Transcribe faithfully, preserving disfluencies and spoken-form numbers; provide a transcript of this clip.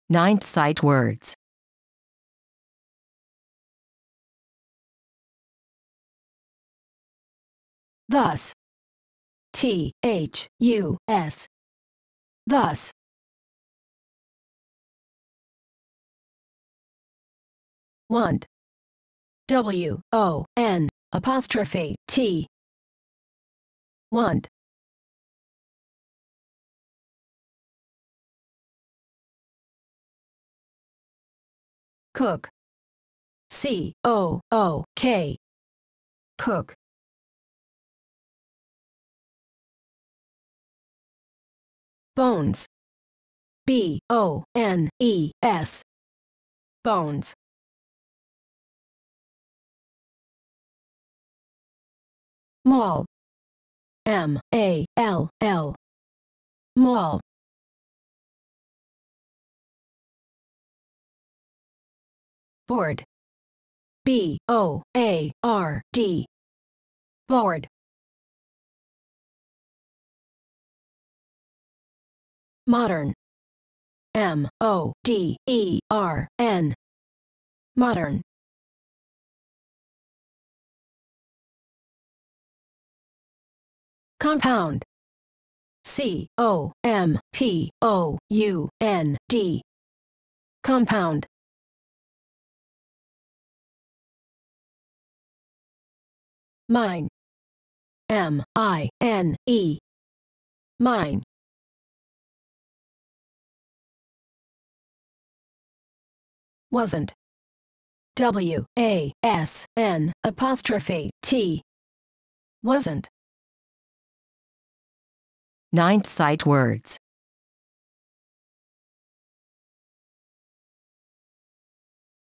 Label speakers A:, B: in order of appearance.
A: Ninth sight words.
B: Thus. T H U S. Thus. Want. W O N apostrophe T. Want. Cook. C O O K. Cook. Bones. B O N E S. Bones. Mall. M A L L. Mall. Board. B O A R D. Board. Modern. M O D E R N. Modern. Compound. C O M P O U N D. Compound. Mine. M I N E. Mine. Wasn't. W A S N apostrophe T. Wasn't.
A: Ninth sight words.